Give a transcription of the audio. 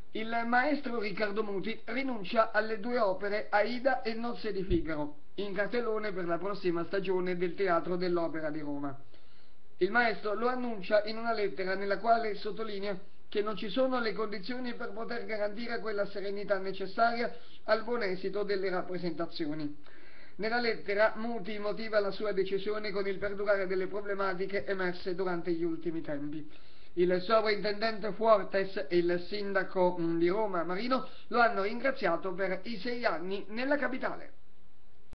Il maestro Riccardo Muti rinuncia alle due opere Aida e Nozze di Figaro, in cartellone per la prossima stagione del Teatro dell'Opera di Roma. Il maestro lo annuncia in una lettera nella quale sottolinea che non ci sono le condizioni per poter garantire quella serenità necessaria al buon esito delle rappresentazioni. Nella lettera Muti motiva la sua decisione con il perdurare delle problematiche emerse durante gli ultimi tempi. Il sovrintendente Fuertes e il sindaco di Roma Marino lo hanno ringraziato per i 6 anni nella capitale.